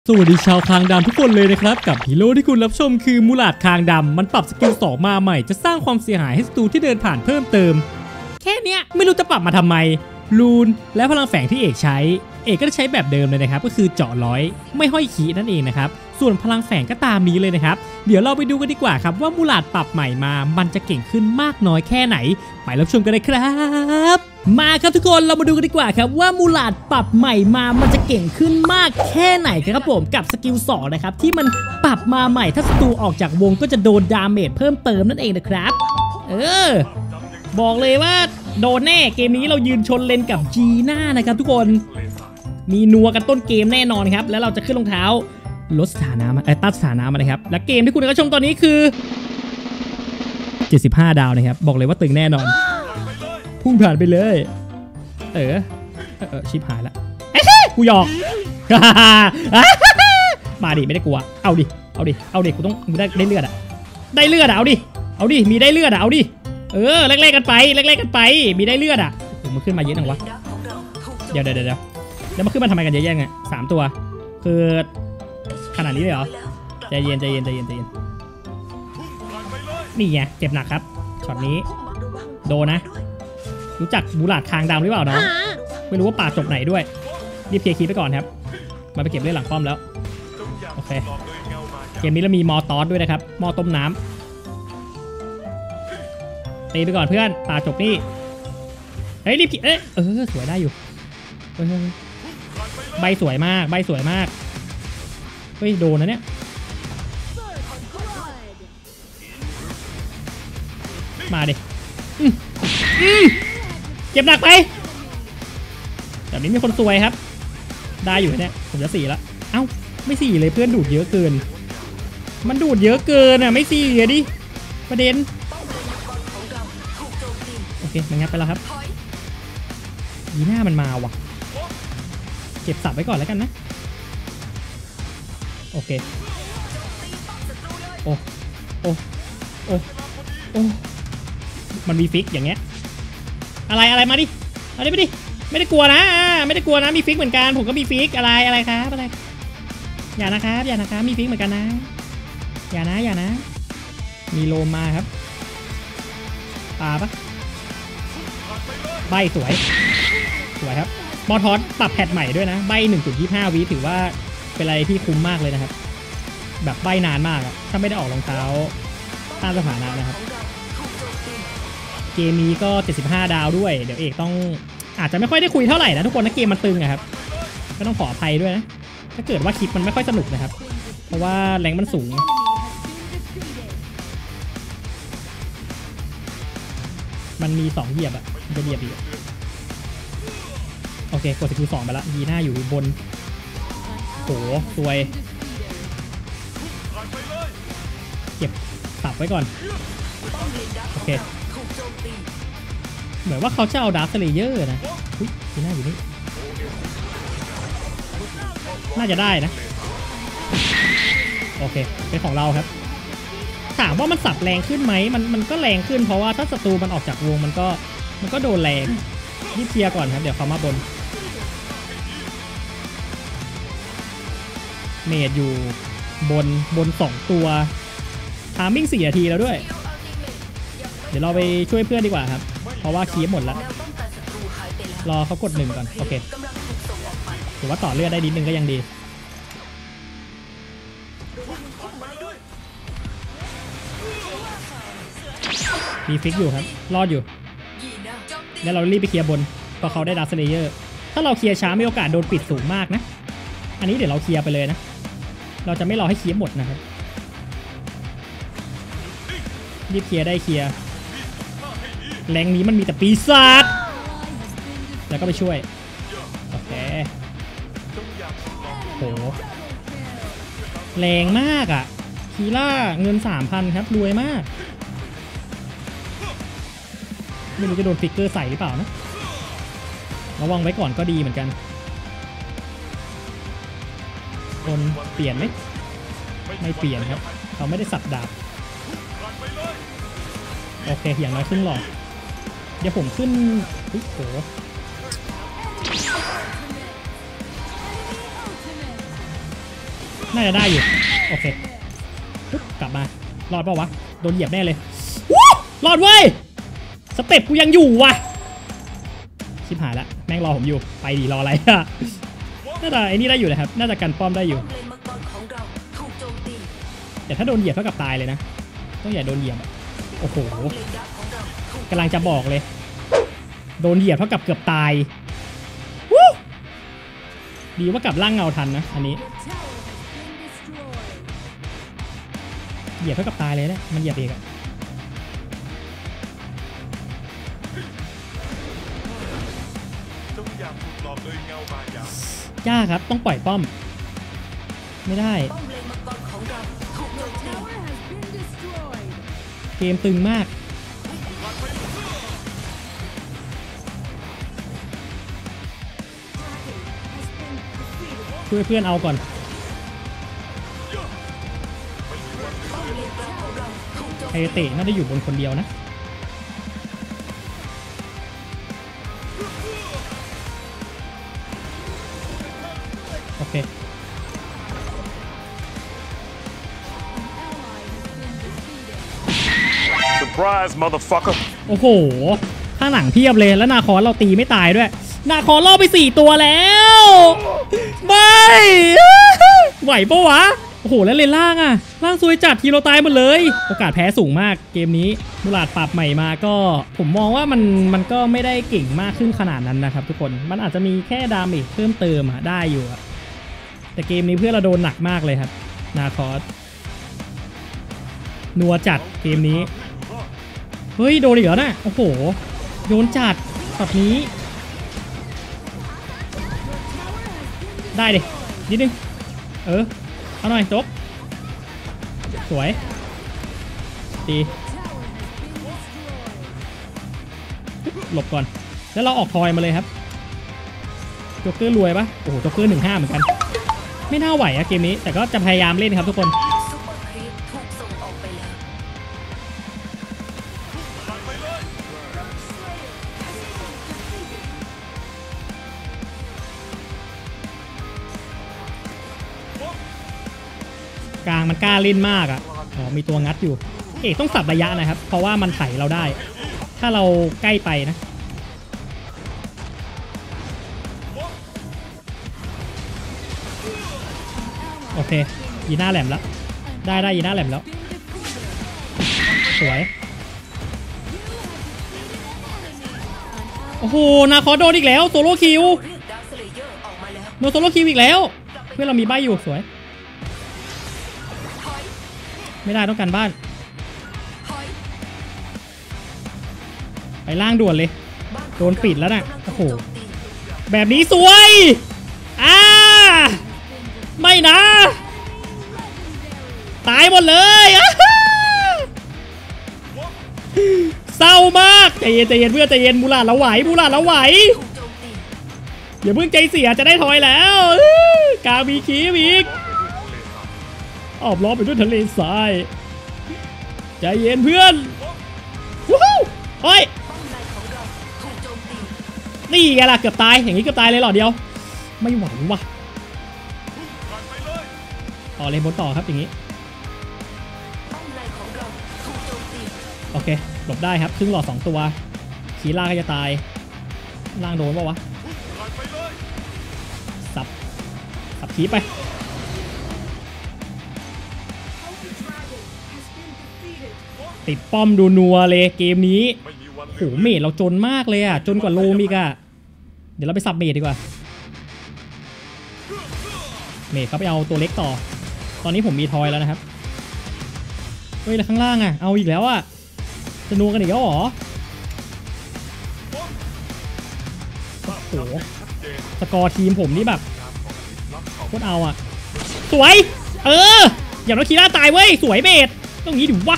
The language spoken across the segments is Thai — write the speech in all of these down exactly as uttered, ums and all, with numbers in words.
สวัสดีชาวคางดำทุกคนเลยนะครับกับฮีโร่ที่คุณรับชมคือมูลาดคางดำมันปรับสกิลสองมาใหม่จะสร้างความเสียหายให้ศัตรูที่เดินผ่านเพิ่มเติมแค่เนี้ยไม่รู้จะปรับมาทำไมลูนและพลังแฝงที่เอกใช้เอกก็จะใช้แบบเดิมเลยนะครับก็คือเจาะร้อยไม่ห้อยขีนั่นเองนะครับส่วนพลังแฝงก็ตามนี้เลยนะครับเดี๋ยวเราไปดูกันดีกว่าครับว่ามูลาดปรับใหม่มามันจะเก่งขึ้นมากน้อยแค่ไหนไปรับชมกันเลยครับมาครับทุกคนเรามาดูกันดีกว่าครับว่ามูลาดปรับใหม่มามันจะเก่งขึ้นมากแค่ไหนครับผมกับสกิลสองนะครับที่มันปรับมาใหม่ถ้าศัตรูออกจากวงก็จะโดนดาเมจเพิ่มเติมนั่นเองนะครับเออบอกเลยว่าโดนแน่เกมนี้เรายืนชนเลนกับจีน่านะครับทุกคนมีนัวกันต้นเกมแน่นอนครับแล้วเราจะขึ้นรองเท้าลดสถานะมาเอ้ตัดสถานะมาเลยครับและเกมที่คุณกำลังชมตอนนี้คือเจ็ดสิบห้าดาวนะครับบอกเลยว่าตึงแน่นอนพุ่งผ่านไปเลยเออเออชิบหายละกูหยอกมาดิไม่ได้กลัวเอาดิเอาดิเอาดิกูต้องได้ได้เลือดอะได้เลือดอะเอาดิเอาดิมีได้เลือดอะเอาดิเออแรกๆกันไปแรกๆกันไปมีได้เลือดอะโอ้มันขึ้นมาเยอะจังวะเดี๋ยวเดี๋ยวเดี๋ยวแล้วมันขึ้นมาทำไมกันเยอะแยะไงสามตัวคือขนาดนี้เลยเหรอใจเย็นใจเย็นใจเย็นใจเย็นนี่ไงเจ็บหนักครับช็อตนี้โดนนะรู้จักบูลาดคางดำหรือเปล่าน้องไม่รู้ว่าป่าจบไหนด้วยรีบเคลียร์คีไปก่อนครับมาไปเก็บเล่นหลังป้อมแล้วโอเคเกมนี้เรามีมอตอสด้วยนะครับมอต้มน้ำตีไปก่อนเพื่อนป่าจบนี่เฮ้ยรีบเอ๊ะเออสวยได้อยู่ใบสวยมากใบสวยมากเฮ้ยโดนนะเนี่ยมาดิเจ็บหนักไปแบบนี้มีคนซวยครับได้อยู่เนี่ยผมจะสี่แล้วเอ้าไม่สี่เลยเพื่อนดูดเยอะเกินมันดูดเยอะเกินอ่ะไม่สี่ดิประเด็นโอเคมันงับไปแล้วครับยีหน้ามันมาว่ะเก็บสับไว้ก่อนแล้วกันนะโอเคโอ้โอ้โอ้โอ้มันมีฟิกอย่างเงี้ยอะไรอะไรมาดิอะไรไม่ดิไม่ได้กลัวนะไม่ได้กลัวนะมีฟิกเหมือนกันผมก็มีฟิกอะไรอะไรครับอะไรอย่านะครับอย่านะครับมีฟิกเหมือนกันนะอย่านะอย่านะมีโลมาครับปาปะใบสวยสวยครับบอทอสปรับแพทใหม่ด้วยนะใบ หนึ่งจุดยี่สิบห้า วิถือว่าเป็นอะไรที่คุ้มมากเลยนะครับแบบใบนานมากถ้าไม่ได้ออกรองเท้าต้านสถานะนะครับเกมนี้ก็เจ็ดสิบห้าดาวด้วยเดี๋ยวเอกต้องอาจจะไม่ค่อยได้คุยเท่าไหร่นะทุกคนนะเกมมันตึงอะครับก็ต้องขออภัยด้วยนะถ้าเกิดว่าคลิปมันไม่ค่อยสนุกนะครับเพราะว่าแรงมันสูงมันมีสองเหยียบอะมันจะเหยียบอีกโอเคกดสกิลสองไปแล้วยีหน้าอยู่บนโหสวยเก็บตับไว้ก่อนโอเคเหมือนว่าเขาจะเอาดาร์คสเลเยอร์นะอุ๊ยยีหน้าอยู่นี่น่าจะได้นะโอเคเป็นของเราครับถามว่ามันสับแรงขึ้นไหมมันมันก็แรงขึ้นเพราะว่าถ้าศัตรูมันออกจากวงมันก็มันก็โดนแรงรีบเคลียร์ก่อนครับเดี๋ยวเขามาบนเมดอยู่บนบนสองตัวทามมิ่งสี่นาทีแล้วด้วยเดี๋ยวเราไปช่วยเพื่อนดีกว่าครับเพราะว่าคีบหมดแล้วรอเขากดหนึ่งก่อนโอเคถือว่าต่อเลือดได้นิดนึงก็ยังดีมีฟิกอยู่ครับรอดอยู่แล้วเรารีบไปเคลียร์บนเพราะเขาได้ดาร์คสเลเยอร์ถ้าเราเคลียร์ช้ามีโอกาสโดนปิดสูงมากนะอันนี้เดี๋ยวเราเคลียร์ไปเลยนะเราจะไม่รอให้เคลียร์หมดนะครับรีบเคลียร์ได้เคลียร์แรงนี้มันมีแต่ปีศาจแล้วก็ไปช่วยโอเคโหแรงมากอ่ะคีล่าเงิน สามพัน ครับรวยมากไม่รู้จะโดนฟิกเกอร์ใส่หรือเปล่านะระวังไว้ก่อนก็ดีเหมือนกันคนเปลี่ยนไหมไม่เปลี่ยนครับเขาไม่ได้สับดาบโอเคอย่างน้อยครึ่งหลอดเดี๋ยวผมขึ้นโอ้โห ผน่าจะได้อยู่โอเคปุ๊บกลับมารอดเปล่าวะโดนเหยียบแน่เลยวู้รอดเว้ยสเต็ปกูยังอยู่ว่ะชิบหายละแม่งรอผมอยู่ไปดิรออะไรอะน่าจะไอ้นี่ได้อยู่เลยครับน่าจะกันป้อมได้อยู่แต่ถ้าโดนเหยียบเท่ากับตายเลยนะต้องอย่าโดนเหยียบโอ้โหกำลังจะบอกเลยโดนเหยียบเท่ากับเกือบตายวู้ดีว่ากลับร่างเงาทันนะอันนี้เหยียบเท่ากับตายเลยนะมันเหยียบเองอะยากครับต้องปล่อยป้อมไม่ได้เกมตึงมากช่วยเพื่อนเอาก่อนไอเตะน่าจะอยู่บนคนเดียวนะโอเค Surprise, motherfucker โอ้โหข้างหลังเพียบเลยแล้วนาคอนเราตีไม่ตายด้วยนาคอนล่อไปสี่ตัวแล้วไม่ไหวปะวะโอ้โหแล้วเลนล่างอะล่างซวยจัดทีเราตายหมดเลยโอกาสแพ้สูงมากเกมนี้มูลาดปรับใหม่มาก็ผมมองว่ามันมันก็ไม่ได้เก่งมากขึ้นขนาดนั้นนะครับทุกคนมันอาจจะมีแค่ดาเมจเพิ่มเติมอะได้อยู่อะแต่เกมนี้เพื่อนเราโดนหนักมากเลยครับนาคอสนัวจัดเกมนี้เฮ้ยโดนอีกแล้วนะโอ้โหโดนจัดช็อตนี้ได้ดินิดนึงเออเอาหน่อยจบสวยดีหลบก่อนแล้วเราออกทอยมาเลยครับโจ๊กเกอร์รวยปะโอ้โหโจ๊กเกอร์หนึ่งห้าเหมือนกันไม่น่าไหวอะเกมนี้แต่ก็จะพยายามเล่นครับทุกคนกลางมันกล้าเล่นมากอ่ะอ๋อมีตัวงัดอยู่เอกต้องสับระยะนะครับเพราะว่ามันไถเราได้ถ้าเราใกล้ไปนะโอเคยีน่าแหลมแล้วได้ได้ยีน่าแหลมแล้วสวยโอ้โหนาคอโดนอีกแล้วโซโล่คิวโดนโซโล่คิวอีกแล้วเพื่อนเรามีใบอยู่สวยไม่ได้ต้องการบ้านไปล่างด่วนเลยโดนปิดแล้วนะโอ้โหแบบนี้สวยอ่าไม่นะตายหมดเลยเศร้ามากใจเย็นใจเย็นเพื่อนใจเย็นมูลาดเราไหวมูลาดเราไหวอย่าเพิ่งใจเสียจะได้ถอยแล้วกามีคีบอีกออบล้อมไปด้วยทะเลทรายใจเย็นเพื่อนวู้ฮู้เฮ้ยนี่ไงล่ะเกือบตายอย่างนี้เกือบตายเลยหรอเดียวไม่ไหวว่ะต่อเลยบนต่อครับอย่างนี้โอเคหลบได้ครับครึ่งหลอดสองตัวขีล่าก็จะตายล่างโดนป่าวะสับสับขีไปติดป้อมดูนัวเลยเกมนี้โหเมดเราจนมากเลยอ่ะจนกว่าโลมิกอ่ะเดี๋ยวเราไปสับเมดดีกว่าเมดเขาไปเอาตัวเล็กต่อตอนนี้ผมมีทอยแล้วนะครับเฮ้ยแล้วข้างล่างอ่ะเอาอีกแล้วอ่ะจะนัวกันอีกแล้วหรอโอ้โหสกอร์ทีมผมนี่แบบโคตรเอาอ่ะสวยเอออย่างน้อยคีร่าตายเว้ยสวยเมดต้องงี้ดิวะ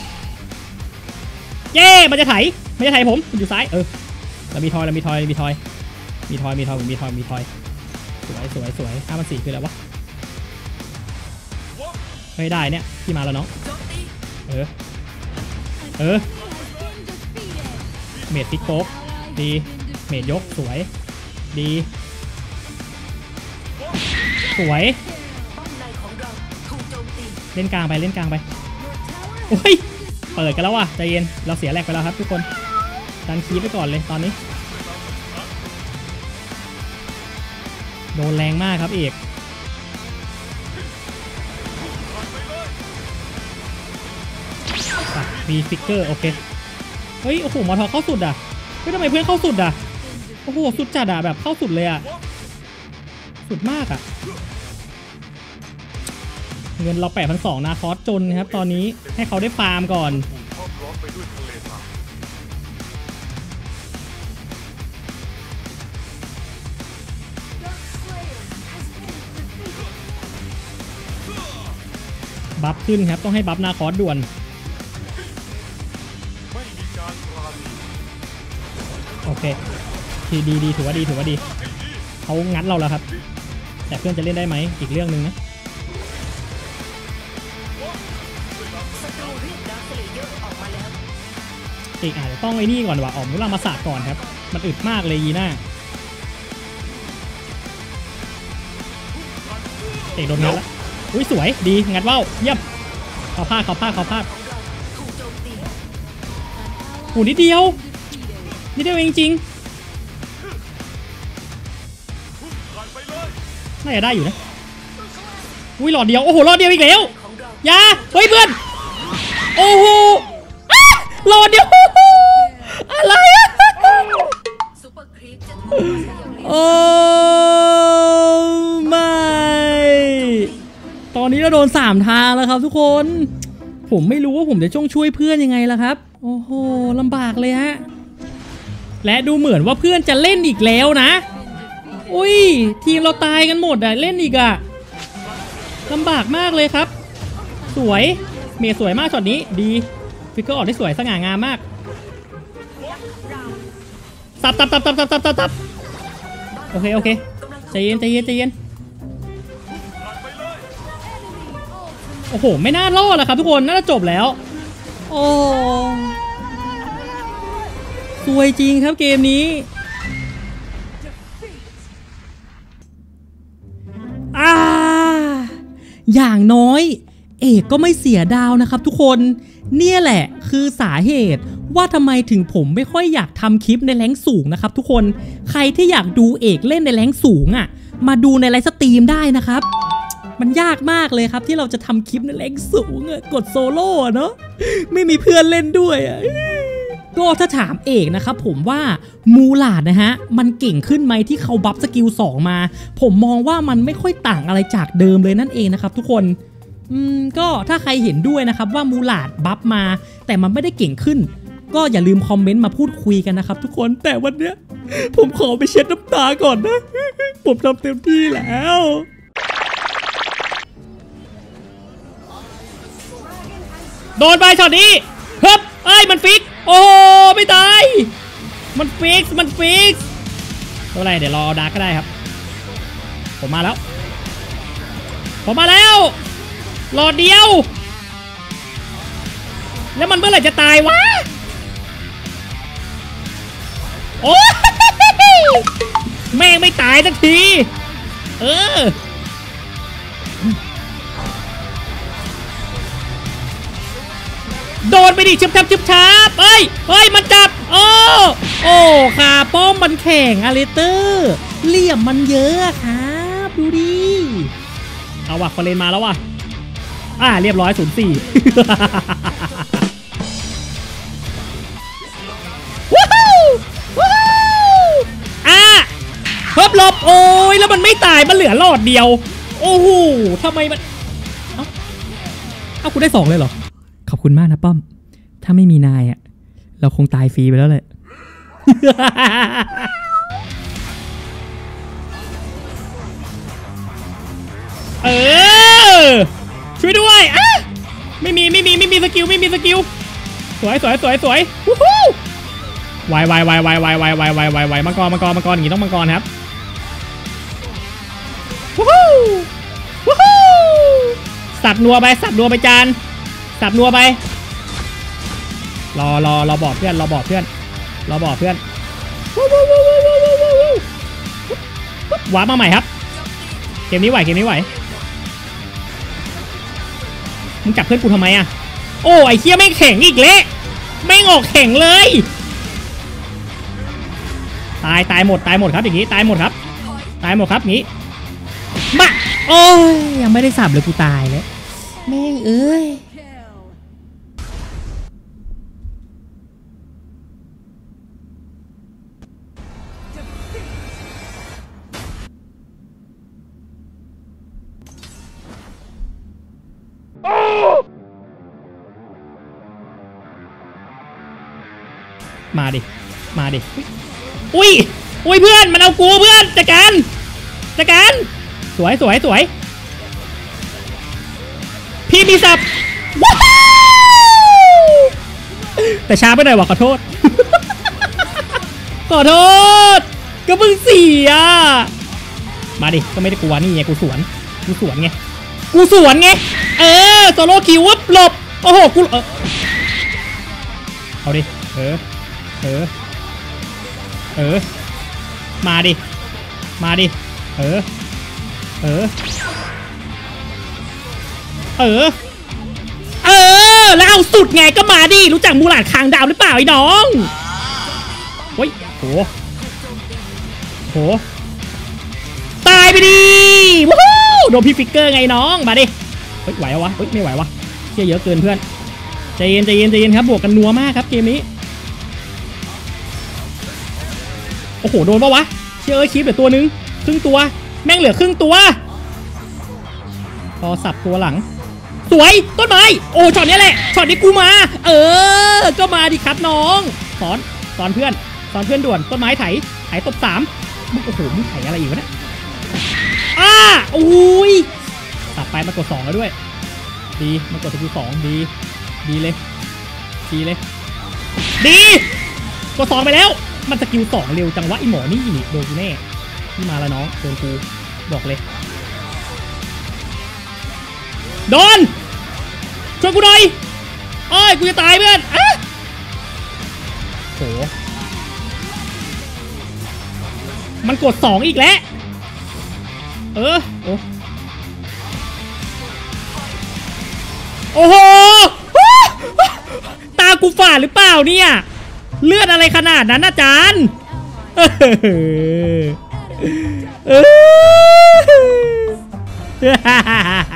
เย้มันจะไถมันจะไถผมมันอยู่ซ้ายเออเรามีทอยเรามีทอยมีทอยมีทอยมีทอยมีทอยมีทอยสวยสวยสวยห้าพันสี่คืออะไรวะไม่ได้เนี่ยที่มาแล้วน้องเออเออเมดติ๊กโป๊กดีเมดยกสวยดีสวยเล่นกลางไปเล่นกลางไปโอ้ยเปิดกันแล้วว่ะใจเย็นเราเสียแรกไปแล้วครับทุกคนดันคีบไปก่อนเลยตอนนี้โดนแรงมากครับเอกมีฟิกเกอร์โอเคเฮ้ยโอ้โหมอทอเข้าสุดอ่ะเฮ้ยทำไมเพื่อนเข้าสุดอ่ะโอ้โหสุดจัดอ่ะแบบเข้าสุดเลยอ่ะสุดมากอ่ะเงินเราแปดพันสองนาคอสจนครับตอนนี้ให้เขาได้ฟาร์มก่อนบัฟขึ้นครับต้องให้บัฟนาคอสด่วนโอเคทีดีดีถือว่าดีถือว่าดีเขางัดเราแล้วครับแต่เพื่อนจะเล่นได้ไหมอีกเรื่องหนึ่งนะอีกอาจจะต้องไอ้นี่ก่อนว่ะออกมุลามาสาก่อนครับมันอึดมากเลยยีน่าเอกโดนงัดแล้วอุ้ยสวยดีงัดว่าวเยี่ยมเขาพลาดเขาพลาดเขาพลาดโอ้นิดเดียวนิดเดียวจริงๆน่าจะได้อยู่นะอุ้ยหลอดเดียวโอ้โหหลอดเดียวอีกแล้วยาเฮ้ยเพื่อนโอ้โหหลอดเดียวอะไรอะโอ้ไม่ตอนนี้เราโดนสามทางแล้วครับทุกคนผมไม่รู้ว่าผมจะช่วยช่วยเพื่อนยังไงล่ะครับโอ้โหลำบากเลยฮะและดูเหมือนว่าเพื่อนจะเล่นอีกแล้วนะอุ้ยทีมเราตายกันหมดอะเล่นอีกอะลำบากมากเลยครับสวยเมย์สวยมากช็อตนี้ดีฟิกเกอร์ออกได้สวยสง่างามมากตับตับตับตับตับตับตับตับโอเคโอเคใจเย็นใจเย็นใจเย็นโอ้โหไม่น่ารอดแล้วครับทุกคนน่าจะจบแล้วโอ้สวยจริงครับเกมนี้อ่าอย่างน้อยเอกก็ไม่เสียดาวนะครับทุกคนเนี่ยแหละคือสาเหตุว่าทำไมถึงผมไม่ค่อยอยากทำคลิปในแรงสูงนะครับทุกคนใครที่อยากดูเอกเล่นในแรงสูงอ่ะมาดูในไลฟ์สตรีมได้นะครับมันยากมากเลยครับที่เราจะทำคลิปในแรงสูงอ่ะกดโซโล่เนาะไม่มีเพื่อนเล่นด้วยอ่ะก็ถ้าถามเอกนะครับผมว่ามูลาดนะฮะมันเก่งขึ้นไหมที่เขาบัฟสกิลสองมาผมมองว่ามันไม่ค่อยต่างอะไรจากเดิมเลยนั่นเองนะครับทุกคนอืมก็ถ้าใครเห็นด้วยนะครับว่ามูลาดบัฟมาแต่มันไม่ได้เก่งขึ้นก็อย่าลืมคอมเมนต์มาพูดคุยกันนะครับทุกคนแต่วันเนี้ยผมขอไปเช็ดน้ำตาก่อนนะผมทำเต็มที่แล้วโดนไปช็อตนี้เฮ้ยเอ้ยมันฟิกโอ้ไม่ตายมันฟิกมันฟิกเท่าไรเดี๋ยวรอดาร์กก็ได้ครับผมมาแล้วผมมาแล้วรอเดียวแล้วมันเมื่อไหร่จะตายวะโอ้แม่งไม่ตายสักทีเออโดนไปดิชิบชับชิบชับเฮ้ยเฮ้ยมันจับโอ้โอ้ขาป้อมมันแข็งอลิเตอร์เหลี่ยมมันเยอะครับดูดิเอาว่ะคอเลนมาแล้วว่ะอ่าเรียบร้อยศูนย์สี่ว้าวว้าวอ่ะเพิ่มหลบโอ้ยแล้วมันไม่ตายมันเหลือหลอดเดียวโอ้โหทำไมมันเอ้าเอ้าคุณได้สองเลยเหรอขอบคุณมากนะป้อมถ้าไม่มีนายอะเราคงตายฟรีไปแล้วแหละ เออช่วยด้วยอ่ะไม่มีไม่มีไม่มีสกิลไม่มีสกิลสวยสวยสวยสวยวู้ฮู้วายวายวายวายวายวายวายวายวายวายมังกรมังกรมังกรอย่างนี้ต้องมังกรครับวู้ฮู้วู้ฮู้สับนัวไปสับนัวไปจานสับนัวไปรอรอรอบอกเพื่อนรอบอกเพื่อนรอบอกเพื่อนว้ามาใหม่ครับเกมนี้ไหวเกมนี้ไหวมึงจับเพื่อนกูทำไมอะโอ้ไอ้เหี้ยไม่แข็งอีกเละไม่ออกแข็งเลยตายตายหมดตายหมดครับอย่างงี้ตายหมดครับตายหมดครับงี้มาโอ้ยยังไม่ได้สับเลยกูตายแล้วแม่งเอ้ยมาดิมาดิอุ้ยอุ้ยเพื่อนมันเอากูเพื่อนจัดการจัดการสวยสวยสวยพี่มีสับว้าวแต่ช้าไปหน่อยว่ะขอโทษ ขอโทษก็เพิ่งเสียมาดิก็ไม่ได้กลัวนี่ไงกูสวนกูสวนไงกูสวนไงเออโซโล่คิววับหลบโอ้โหกูเออเอาดิเออเออเออมาดิมาดิเออเออเออเออแล้วเอาสุดไงก็มาดิรู้จักมูหลาดคางดาวหรือเปล่าไอ้น้องเฮ้ยโหโหตายไปดิวู้ฮู้โดนพี่ฟิกเกอร์ไงน้องมาดิเฮ้ยไหววะเฮ้ยไม่ไหววะเชี่ยเยอะเกินเพื่อนใจเย็นใจเย็นใจเย็นครับบวกกันนัวมากครับเกมนี้โอ้โหโดนปะวะเชื่อเอ้ยคลิปเหลือตัวนึงครึ่งตัวแม่งเหลือครึ่งตัวพอสับตัวหลังสวยต้นไม้โอ้ช็อตนี้แหละช็อตนี้กูมาเออก็มาดิครับน้องสอนสอนเพื่อนสอนเพื่อนด่วนต้นไม้ไถไถตบสามมึงโอ้โหมึงไถอะไรอยู่วะเนี่ยอ้าอุ้ยตัดไปมากดสองแล้วด้วยดีมากดสกิลสองดีดีเลยดีเลยดีกดสองไปแล้วมันสกิลสองเร็วจังวะไอหมอนี่โดนกูแน่ที่มาแล้วน้องโดนกูบอกเลยโดนช่วยกูหน่อยโอ้ยกูจะตายเพื่อนอ่ะโหมันกดสองอีกแล้วเออโอ้โอ้โหตากูฝ่าหรือเปล่าเนี่ยเลือดอะไรขนาดนั้นอาจารย์เออ